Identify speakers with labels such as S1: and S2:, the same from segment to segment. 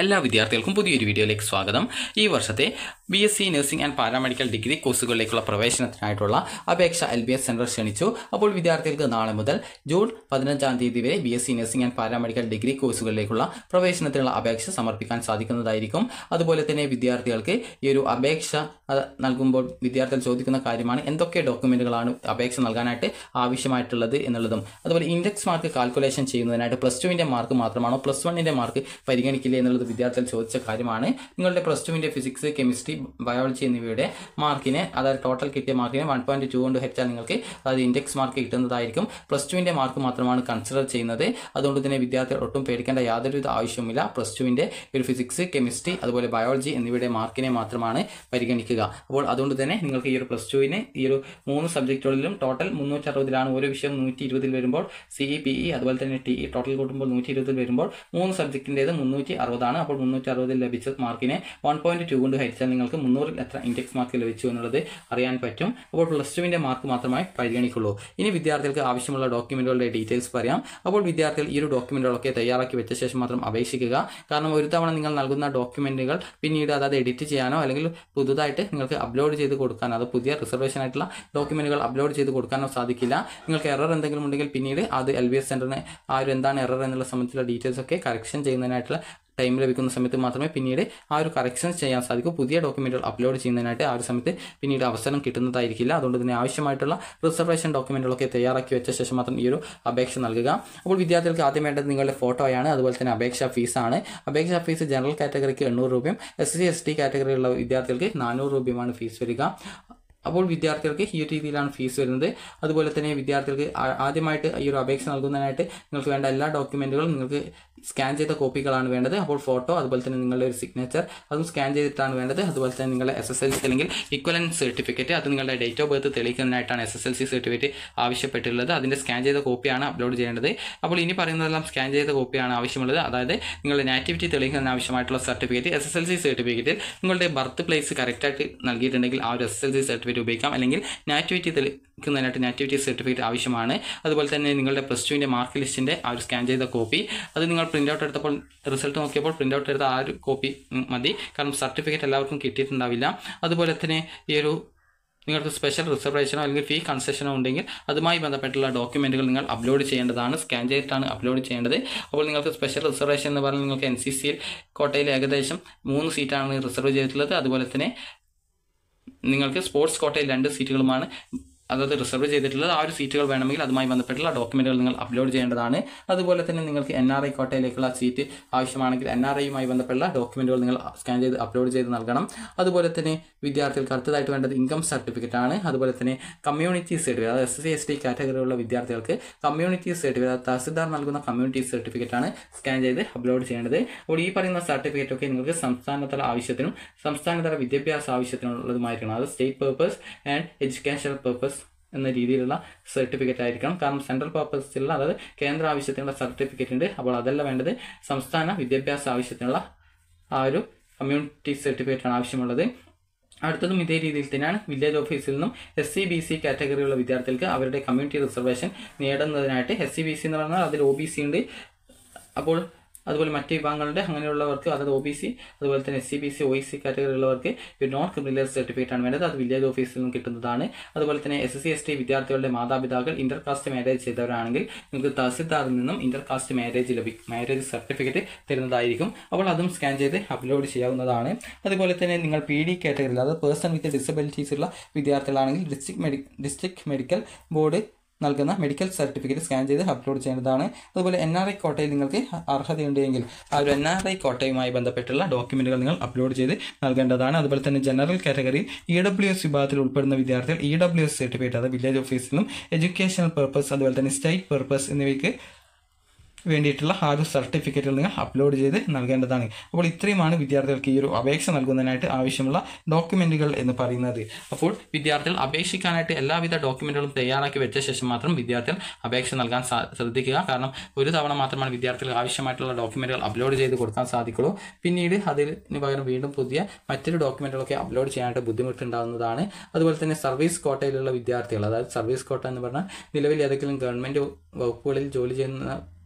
S1: എല്ലാ വിദ്യാർത്ഥികൾക്കും പുതിയൊരു വീഡിയോയിലേക്ക് സ്വാഗതം. ഈ വർഷത്തെ BSc nursing and paramedical degree കോഴ്സുകളിലേക്കുള്ള പ്രവേശനത്തിനായിട്ടുള്ള അപേക്ഷ LBS സെൻറ്റർ ക്ഷണിച്ചു. അപ്പോൾ വിദ്യാർത്ഥികൾക്ക് നാളെ മുതൽ ജൂൺ 15-ാം തീയതി വരെ BSc nursing and paramedical degree കോഴ്സുകളിലേക്കുള്ള പ്രവേശനത്തിനുള്ള അപേക്ഷ സമർപ്പിക്കാൻ സാധിക്കുന്നതായിരിക്കും. അതുപോലെ തന്നെ വിദ്യാർത്ഥികൾക്ക് ഈ ഒരു അപേക്ഷ നൽകുമ്പോൾ വിദ്യാർത്ഥികൾ ചോദിക്കുന്ന കാര്യമാണ് എന്തൊക്കെ ഡോക്യുമെൻറ്റുകളാണ് അപേക്ഷ നൽകാനായിട്ട് ആവശ്യമായിട്ടുള്ളത് എന്നുള്ളതും, അതുപോലെ ഇൻഡെക്സ് മാർക്ക് കാൽക്കുലേഷൻ ചെയ്യുന്നതിനായിട്ട് +2-ൻ്റെ മാർക്ക് മാത്രമാണോ +1-ൻ്റെ മാർക്ക് പരിഗണിക്കില്ല എന്നുള്ളത് വിദ്യാർത്ഥികൾ ചോദിച്ച കാര്യമാണ്. നിങ്ങളുടെ +2-ൻ്റെ ഫിസിക്സ്, കെമിസ്ട്രി, ബയോളജി എന്നിവയുടെ മാർക്കിനെ, അതായത് ടോട്ടൽ കിട്ടിയ മാർക്കിനെ 1.2 കൊണ്ട് ഹരിച്ചാൽ നിങ്ങൾക്ക് അതായത് ഇൻഡെക്സ് മാർക്ക് കിട്ടുന്നതായിരിക്കും. +2-ൻ്റെ മാർക്ക് മാത്രമാണ് കൺസിഡർ ചെയ്യുന്നത്. അതുകൊണ്ട് തന്നെ വിദ്യാർത്ഥികൾ ഒട്ടും പേടിക്കേണ്ട യാതൊരുവിധ ആവശ്യവുമില്ല. +2-ൻ്റെ ഒരു ഫിസിക്സ്, കെമിസ്ട്രി, അതുപോലെ ബയോളജി എന്നിവയുടെ മാർക്കിനെ മാത്രമാണ് പരിഗണിക്കുക. അപ്പോൾ അതുകൊണ്ട് തന്നെ നിങ്ങൾക്ക് ഈ ഒരു +2-ന് ഈ ഒരു 3 സബ്ജക്റ്റുകളിലും ടോട്ടൽ 360-ലാണ്. ഓരോ വിഷയം 120-ൽ വരുമ്പോൾ CE, PE അതുപോലെ തന്നെ TE ടോട്ടൽ കൂട്ടുമ്പോൾ 120-ൽ വരുമ്പോൾ 3 സബ്ജക്റ്റിൻ്റേത് 360-ആണ്. അപ്പോൾ 360-ൽ ലഭിച്ച മാർക്കിനെ 1.2 കൊണ്ട് ഹരിച്ചാൽ നിങ്ങൾക്ക് 300-ൽ എത്ര ഇൻഡെക്സ് മാർക്ക് ലഭിച്ചു എന്നുള്ളത് അറിയാൻ പറ്റും. അപ്പോൾ +2-ൻ്റെ മാർക്ക് മാത്രമായി പരിഗണിക്കുള്ളൂ. ഇനി വിദ്യാർത്ഥികൾക്ക് ആവശ്യമുള്ള ഡോക്യുമെൻറ്റുകളുടെ ഡീറ്റെയിൽസ് പറയാം. അപ്പോൾ വിദ്യാർത്ഥികൾ ഈ ഒരു ഡോക്യുമെൻറ്റുകളൊക്കെ തയ്യാറാക്കി വെച്ച ശേഷം മാത്രം അപേക്ഷിക്കുക. കാരണം ഒരു തവണ നിങ്ങൾ നൽകുന്ന ഡോക്യുമെൻറ്റുകൾ പിന്നീട് അതായത് എഡിറ്റ് ചെയ്യാനോ അല്ലെങ്കിൽ പുതുതായിട്ട് നിങ്ങൾക്ക് അപ്ലോഡ് ചെയ്ത് കൊടുക്കാനോ, അത് പുതിയ റിസർവേഷൻ ആയിട്ടുള്ള ഡോക്യുമെൻറ്റുകൾ അപ്ലോഡ് ചെയ്ത് കൊടുക്കാനോ സാധിക്കില്ല. നിങ്ങൾക്ക് എറർ എന്തെങ്കിലും ഉണ്ടെങ്കിൽ പിന്നീട് അത് LBS സെൻറ്ററിന് ആ ഒരു എന്താണ് എറർ എന്നുള്ള സംബന്ധിച്ചുള്ള ഡീറ്റെയിൽസ് ഒക്കെ കറക്ഷൻ ചെയ്യുന്നതിനായിട്ടുള്ള ടൈം ലഭിക്കുന്ന സമയത്ത് മാത്രമേ പിന്നീട് ആ ഒരു കറക്ഷൻസ് ചെയ്യാൻ സാധിക്കൂ. പുതിയ ഡോക്യുമെൻറ്റുകൾ അപ്ലോഡ് ചെയ്യുന്നതിനായിട്ട് ആ ഒരു സമയത്ത് പിന്നീട് അവസരം കിട്ടുന്നതായിരിക്കില്ല. അതുകൊണ്ട് തന്നെ ആവശ്യമായിട്ടുള്ള റിസർവേഷൻ ഡോക്യുമെൻറ്റുകളൊക്കെ തയ്യാറാക്കി വെച്ച ശേഷം മാത്രം ഈ ഒരു അപേക്ഷ നൽകുക. അപ്പോൾ വിദ്യാർത്ഥികൾക്ക് ആദ്യം വേണ്ടത് നിങ്ങളുടെ ഫോട്ടോയാണ്. അതുപോലെ തന്നെ അപേക്ഷാ ഫീസാണ്. അപേക്ഷാ ഫീസ് ജനറൽ കാറ്റഗറിക്ക് 800 രൂപയും SC ST കാറ്റഗറിയുള്ള വിദ്യാർത്ഥികൾക്ക് 400 രൂപയുമാണ് ഫീസ് വരിക. അപ്പോൾ വിദ്യാർത്ഥികൾക്ക് ഈ ഒരു രീതിയിലാണ് ഫീസ് വരുന്നത്. അതുപോലെ തന്നെ വിദ്യാർത്ഥികൾക്ക് ആദ്യമായിട്ട് ഈ ഒരു അപേക്ഷ നൽകുന്നതിനായിട്ട് നിങ്ങൾക്ക് വേണ്ട എല്ലാ ഡോക്യുമെൻറ്റുകളും നിങ്ങൾക്ക് സ്കാൻ ചെയ്ത കോപ്പികളാണ് വേണ്ടത്. അപ്പോൾ ഫോട്ടോ, അതുപോലെ തന്നെ നിങ്ങളുടെ ഒരു സിഗ്നേച്ചർ അതും സ്കാൻ ചെയ്തിട്ടാണ് വേണ്ടത്. അതുപോലെ തന്നെ നിങ്ങളുടെ SSLC അല്ലെങ്കിൽ ഇക്വലൻസ് സർട്ടിഫിക്കറ്റ്, അത് നിങ്ങളുടെ ഡേറ്റ് ഓഫ് ബർത്ത് തെളിയിക്കുന്നതിനായിട്ടാണ് SSLC സർട്ടിഫിക്കറ്റ് ആവശ്യപ്പെട്ടിട്ടുള്ളത്. അതിൻ്റെ സ്കാൻ ചെയ്ത കോപ്പിയാണ് അപ്ലോഡ് ചെയ്യേണ്ടത്. അപ്പോൾ ഇനി പറയുന്നതെല്ലാം സ്കാൻ ചെയ്ത കോപ്പിയാണ് ആവശ്യമുള്ളത്. അതായത് നിങ്ങളുടെ നാറ്റിവിറ്റി തെളിയിക്കുന്നതിന് ആവശ്യമായിട്ടുള്ള സർട്ടിഫിക്കറ്റ്, SSLC സർട്ടിഫിക്കറ്റിൽ നിങ്ങളുടെ ബർത്ത് പ്ലേസ് കറക്റ്റായിട്ട് നൽകിയിട്ടുണ്ടെങ്കിൽ ആ ഒരു SSLC സർട്ടിഫിക്കറ്റ് ഉപയോഗിക്കാം. അല്ലെങ്കിൽ നാറ്റിവിറ്റി തെളിയിക്കുന്നതിനായിട്ട് നാറ്റിവിറ്റി സർട്ടിഫിക്കറ്റ് ആവശ്യമാണ്. അതുപോലെ തന്നെ നിങ്ങളുടെ +2-ൻ്റെ മാർക്ക് ലിസ്റ്റിൻ്റെ ആ ഒരു സ്കാൻ ചെയ്ത കോപ്പി, അത് നിങ്ങൾ പ്രിൻ്റ് ഔട്ട് എടുത്തപ്പോൾ റിസൾട്ട് നോക്കിയപ്പോൾ പ്രിൻ്റ് ഔട്ട് എടുത്ത ആ ഒരു കോപ്പി മതി. കാരണം സർട്ടിഫിക്കറ്റ് എല്ലാവർക്കും കിട്ടിയിട്ടുണ്ടാവില്ല. അതുപോലെ തന്നെ ഈ ഒരു നിങ്ങൾക്ക് സ്പെഷ്യൽ റിസർവേഷനോ അല്ലെങ്കിൽ ഫീ കൺസെഷനോ ഉണ്ടെങ്കിൽ അതുമായി ബന്ധപ്പെട്ടുള്ള ഡോക്യുമെൻറ്റുകൾ നിങ്ങൾ അപ്ലോഡ് ചെയ്യേണ്ടതാണ്. സ്കാൻ ചെയ്തിട്ടാണ് അപ്ലോഡ് ചെയ്യേണ്ടത്. അപ്പോൾ നിങ്ങൾക്ക് സ്പെഷ്യൽ റിസർവേഷൻ എന്ന് പറഞ്ഞാൽ നിങ്ങൾക്ക് NCCയിൽ കോട്ടയിൽ ഏകദേശം 3 സീറ്റാണ് റിസർവ് ചെയ്തിട്ടുള്ളത്. അതുപോലെ തന്നെ നിങ്ങൾക്ക് സ്പോർട്സ് കോട്ടയിൽ 2 സീറ്റുകളുമാണ് അതായത് റിസർവ് ചെയ്തിട്ടുള്ളത്. ആ ഒരു സീറ്റുകൾ വേണമെങ്കിൽ അതുമായി ബന്ധപ്പെട്ടുള്ള ഡോക്യുമെൻറ്റുകൾ നിങ്ങൾ അപ്ലോഡ് ചെയ്യേണ്ടതാണ്. അതുപോലെ തന്നെ നിങ്ങൾക്ക് NRI കോട്ടയിലേക്കുള്ള സീറ്റ് ആവശ്യമാണെങ്കിൽ NRIയുമായി ബന്ധപ്പെട്ടുള്ള ഡോക്യുമെൻറ്റുകൾ നിങ്ങൾ സ്കാൻ ചെയ്ത് അപ്ലോഡ് ചെയ്ത് നൽകണം. അതുപോലെ തന്നെ വിദ്യാർത്ഥികൾക്ക് അടുത്തതായിട്ട് വേണ്ടത് ഇൻകം സർട്ടിഫിക്കറ്റ് ആണ്. അതുപോലെ തന്നെ കമ്മ്യൂണിറ്റി സർട്ടിഫിക്കറ്റ്, അതായത് SC ST കാറ്റഗറിയുള്ള വിദ്യാർത്ഥികൾക്ക് കമ്മ്യൂണിറ്റി സർട്ടിഫിക്കറ്റ്, തഹസിൽദാർ നൽകുന്ന കമ്മ്യൂണിറ്റി സർട്ടിഫിക്കറ്റ് ആണ് സ്കാൻ ചെയ്ത് അപ്ലോഡ് ചെയ്യേണ്ടത്. അപ്പോൾ ഈ പറയുന്ന സർട്ടിഫിക്കറ്റ് ഒക്കെ നിങ്ങൾക്ക് സംസ്ഥാനതല ആവശ്യത്തിനും സംസ്ഥാനതല വിദ്യാഭ്യാസ ആവശ്യത്തിനുള്ളതുമായിരിക്കണം. അത് state purpose and educational purpose എന്ന രീതിയിലുള്ള സർട്ടിഫിക്കറ്റ് ആയിരിക്കണം. കാരണം സെൻട്രൽ പർപ്പസിലുള്ള, അതായത് കേന്ദ്ര ആവശ്യത്തിനുള്ള സർട്ടിഫിക്കറ്റ് ഉണ്ട്. അപ്പോൾ അതല്ല വേണ്ടത്, സംസ്ഥാന വിദ്യാഭ്യാസ ആവശ്യത്തിനുള്ള ആ ഒരു കമ്മ്യൂണിറ്റി സർട്ടിഫിക്കറ്റാണ് ആവശ്യമുള്ളത്. അടുത്തതും ഇതേ രീതിയിൽ തന്നെയാണ്. വില്ലേജ് ഓഫീസിൽ നിന്നും SC BC കാറ്റഗറിയുള്ള വിദ്യാർത്ഥികൾക്ക് അവരുടെ കമ്മ്യൂണിറ്റി റിസർവേഷൻ നേടുന്നതിനായിട്ട് SC BC എന്ന് പറഞ്ഞാൽ അതിൽ OBC ഉണ്ട്. അപ്പോൾ അതുപോലെ മറ്റ് വിഭാഗങ്ങളുടെ അങ്ങനെയുള്ളവർക്ക്, അതായത് OBC അതുപോലെ തന്നെ SC BC OEC കാറ്റഗറിയുള്ളവർക്ക് ഒരു നോൺ ക്രിമിനൽ സർട്ടിഫിക്കറ്റ് ആണ് വേണ്ടത്. അത് വില്ലേജ് ഓഫീസിൽ നിന്നും കിട്ടുന്നതാണ്. അതുപോലെ തന്നെ SC ST വിദ്യാർത്ഥികളുടെ മാതാപിതാക്കൾ ഇന്റർകാസ്റ്റ് മാരേജ് ചെയ്തവരാണെങ്കിൽ നിങ്ങൾക്ക് തഹസിൽദാറിൽ നിന്നും ഇന്റർകാസ്റ്റ് മാരേജ് സർട്ടിഫിക്കറ്റ് തരുന്നതായിരിക്കും. അപ്പോൾ അതും സ്കാൻ ചെയ്ത് അപ്ലോഡ് ചെയ്യാവുന്നതാണ്. അതുപോലെ തന്നെ നിങ്ങൾ PD കാറ്റഗറിയിൽ, അതായത് പേഴ്സൺ വിത്ത് ഡിസബിലിറ്റീസ് ഉള്ള വിദ്യാർത്ഥികളാണെങ്കിൽ ഡിസ്ട്രിക്ട് മെഡിക്കൽ ബോർഡ് നൽകുന്ന മെഡിക്കൽ സർട്ടിഫിക്കറ്റ് സ്കാൻ ചെയ്ത് അപ്ലോഡ് ചെയ്യേണ്ടതാണ്. അതുപോലെ NRI കോട്ടയിൽ നിങ്ങൾക്ക് അർഹതയുണ്ടെങ്കിൽ ആ ഒരു NRI കോട്ടയുമായി ബന്ധപ്പെട്ടുള്ള ഡോക്യുമെൻറ്റുകൾ നിങ്ങൾ അപ്ലോഡ് ചെയ്ത് നൽകേണ്ടതാണ്. അതുപോലെ തന്നെ ജനറൽ കാറ്റഗറിയിൽ EWS വിഭാഗത്തിൽ ഉൾപ്പെടുന്ന വിദ്യാർത്ഥികൾ EWS സർട്ടിഫിക്കറ്റ്, അത് വില്ലേജ് ഓഫീസിൽ നിന്നും എഡ്യൂക്കേഷണൽ പർപ്പസ് അതുപോലെ തന്നെ സ്റ്റേറ്റ് പർപ്പസ് എന്നിവയ്ക്ക് വേണ്ടിയിട്ടുള്ള ആ ഒരു സർട്ടിഫിക്കറ്റുകൾ നിങ്ങൾ അപ്ലോഡ് ചെയ്ത് നൽകേണ്ടതാണ്. അപ്പോൾ ഇത്രയുമാണ് വിദ്യാർത്ഥികൾക്ക് ഈ ഒരു അപേക്ഷ നൽകുന്നതിനായിട്ട് ആവശ്യമുള്ള ഡോക്യുമെൻറ്റുകൾ എന്ന് പറയുന്നത്. അപ്പോൾ വിദ്യാർത്ഥികൾ അപേക്ഷിക്കാനായിട്ട് എല്ലാവിധ ഡോക്യുമെൻറ്റുകളും തയ്യാറാക്കി വെച്ച ശേഷം മാത്രം വിദ്യാർത്ഥികൾ അപേക്ഷ നൽകാൻ ശ്രദ്ധിക്കുക. കാരണം ഒരു തവണ മാത്രമാണ് വിദ്യാർത്ഥികൾക്ക് ആവശ്യമായിട്ടുള്ള ഡോക്യുമെൻറ്റുകൾ അപ്ലോഡ് ചെയ്ത് കൊടുക്കാൻ സാധിക്കുള്ളൂ. പിന്നീട് അതിന് പകരം വീണ്ടും പുതിയ മറ്റൊരു ഡോക്യുമെൻറ്റുകളൊക്കെ അപ്ലോഡ് ചെയ്യാനായിട്ട് ബുദ്ധിമുട്ടുണ്ടാകുന്നതാണ്. അതുപോലെ തന്നെ സർവീസ് കോട്ടയിലുള്ള വിദ്യാർത്ഥികൾ, അതായത് സർവീസ് കോട്ട എന്ന് പറഞ്ഞാൽ നിലവിൽ ഏതെങ്കിലും ഗവൺമെൻറ് വകുപ്പുകളിൽ ജോലി ചെയ്യുന്ന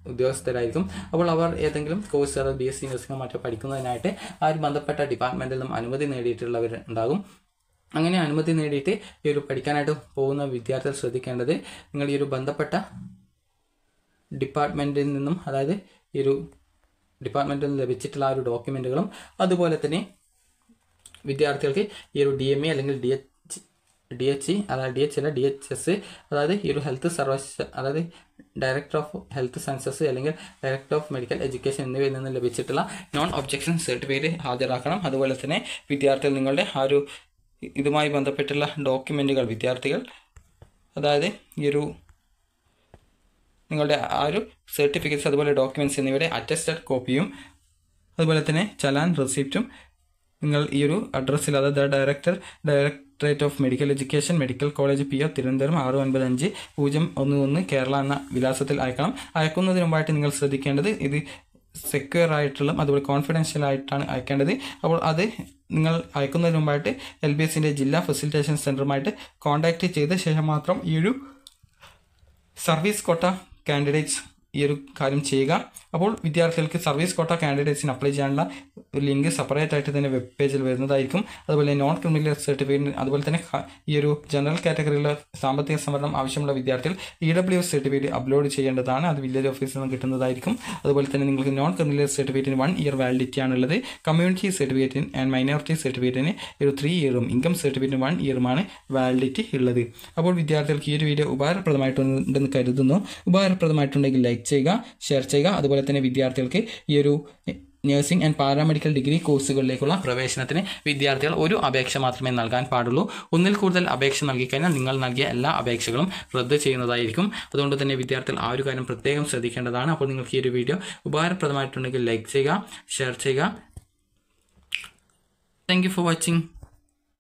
S1: ഉദ്യോഗസ്ഥരായിരിക്കും. അപ്പോൾ അവർ ഏതെങ്കിലും കോഴ്സ് അതായത് BSc നഴ്സിംഗോ മറ്റോ പഠിക്കുന്നതിനായിട്ട് ആ ഒരു ബന്ധപ്പെട്ട ഡിപ്പാർട്ട്മെൻറ്റിൽ നിന്നും അനുമതി നേടിയിട്ടുള്ളവർ ഉണ്ടാകും. അങ്ങനെ അനുമതി നേടിയിട്ട് ഈ ഒരു പഠിക്കാനായിട്ട് പോകുന്ന വിദ്യാർത്ഥികൾ ശ്രദ്ധിക്കേണ്ടത്, നിങ്ങൾ ഈ ഒരു ബന്ധപ്പെട്ട ഡിപ്പാർട്ട്മെൻറ്റിൽ നിന്നും, അതായത് ഈ ഒരു ഡിപ്പാർട്ട്മെൻറ്റിൽ നിന്ന് ലഭിച്ചിട്ടുള്ള ആ ഒരു ഡോക്യുമെൻറ്റുകളും അതുപോലെ തന്നെ വിദ്യാർത്ഥികൾക്ക് ഈ ഒരു DME അല്ലെങ്കിൽ DHE അതായത് DHS അതായത് ഈ ഒരു ഹെൽത്ത് സർവീസ് അതായത് ഡയറക്ടർ ഓഫ് ഹെൽത്ത് സയൻസസ് അല്ലെങ്കിൽ ഡയറക്ടർ ഓഫ് മെഡിക്കൽ എഡ്യൂക്കേഷൻ എന്നിവയിൽ നിന്ന് ലഭിച്ചിട്ടുള്ള നോൺ ഒബ്ജക്ഷൻ സർട്ടിഫിക്കറ്റ് ഹാജരാക്കണം. അതുപോലെ തന്നെ വിദ്യാർത്ഥികൾ നിങ്ങളുടെ ആ ഒരു ഇതുമായി ബന്ധപ്പെട്ടുള്ള ഡോക്യുമെൻറ്റുകൾ വിദ്യാർത്ഥികൾ അതായത് ഈ ഒരു നിങ്ങളുടെ ആ ഒരു സർട്ടിഫിക്കറ്റ്സ് അതുപോലെ ഡോക്യുമെൻറ്റ്സ് എന്നിവയുടെ അറ്റസ്റ്റഡ് കോപ്പിയും അതുപോലെ തന്നെ ചലാൻ റെസിപ്റ്റും നിങ്ങൾ ഈ ഒരു അഡ്രസ്സിൽ, അതായത് directorate of medical education, medical college PO Thiruvananthapuram 695-011 Kerala എന്ന വിലാസത്തിൽ അയക്കണം. അയക്കുന്നതിന് മുമ്പായിട്ട് നിങ്ങൾ ശ്രദ്ധിക്കേണ്ടത് ഇത് സെക്യൂർ ആയിട്ടുള്ള അതുപോലെ കോൺഫിഡൻഷ്യൽ ആയിട്ടാണ് അയക്കേണ്ടത്. അപ്പോൾ അത് നിങ്ങൾ അയക്കുന്നതിന് മുമ്പായിട്ട് LBSന്റെ ജില്ലാ ഫെസിലിറ്റേഷൻ സെൻ്ററുമായിട്ട് കോൺടാക്റ്റ് ചെയ്ത ശേഷം മാത്രം ഈ ഒരു സർവീസ് കോട്ട കാൻഡിഡേറ്റ്സ് ഈ ഒരു കാര്യം ചെയ്യുക. അപ്പോൾ വിദ്യാർത്ഥികൾക്ക് സർവീസ് കോട്ട കാൻഡിഡേറ്റ്സിന് അപ്ലൈ ചെയ്യാനുള്ള ഒരു ലിങ്ക് സെപ്പറേറ്റ് ആയിട്ട് തന്നെ വെബ് പേജിൽ വരുന്നതായിരിക്കും. അതുപോലെ നോൺ ക്രിമിനൽ സർട്ടിഫിക്കറ്റ് അതുപോലെ തന്നെ ഈ ഒരു ജനറൽ കാറ്റഗറിയിലെ സാമ്പത്തിക സംവരണം ആവശ്യമുള്ള വിദ്യാർത്ഥികൾ EWS സർട്ടിഫിക്കറ്റ് അപ്ലോഡ് ചെയ്യേണ്ടതാണ്. അത് വില്ലേജ് ഓഫീസിൽ നിന്ന് കിട്ടുന്നതായിരിക്കും. അതുപോലെ തന്നെ നിങ്ങൾക്ക് നോൺ ക്രിമിനൽ സർട്ടിഫിക്കറ്റിന് 1 ഇയർ വാലിഡിറ്റി ആണുള്ളത്. കമ്മ്യൂണിറ്റി സർട്ടിഫിക്കറ്റിന് ആൻഡ് മൈനോറിറ്റി സർട്ടിഫിക്കറ്റിന് ഒരു 3 ഇയറും ഇൻകം സർട്ടിഫിക്കറ്റിന് 1 ഇയറുമാണ് വാലിഡിറ്റി ഉള്ളത്. അപ്പോൾ വിദ്യാർത്ഥികൾക്ക് ഈ ഒരു വീഡിയോ ഉപകാരപ്രദമായിട്ടുണ്ടെന്ന് കരുതുന്നു. ഉപകാരപ്രദമായിട്ടുണ്ടെങ്കിൽ ലൈക്ക് ചെയ്യുക, ഷെയർ ചെയ്യുക. അതുപോലെ തന്നെ വിദ്യാർത്ഥികൾക്ക് ഈ ഒരു നഴ്സിംഗ് ആൻഡ് പാരാമെഡിക്കൽ ഡിഗ്രി കോഴ്സുകളിലേക്കുള്ള പ്രവേശനത്തിന് വിദ്യാർത്ഥികൾ ഒരു അപേക്ഷ മാത്രമേ നൽകാൻ പാടുള്ളൂ. ഒന്നിൽ കൂടുതൽ അപേക്ഷ നൽകിക്കഴിഞ്ഞാൽ നിങ്ങൾ നൽകിയ എല്ലാ അപേക്ഷകളും റദ്ദ് ചെയ്യുന്നതായിരിക്കും. അതുകൊണ്ട് തന്നെ വിദ്യാർത്ഥികൾ ആ ഒരു കാര്യം പ്രത്യേകം ശ്രദ്ധിക്കേണ്ടതാണ്. അപ്പോൾ നിങ്ങൾക്ക് ഈ ഒരു വീഡിയോ ഉപകാരപ്രദമായിട്ടുണ്ടെങ്കിൽ ലൈക്ക് ചെയ്യുക, ഷെയർ ചെയ്യുക. Thank you for watching.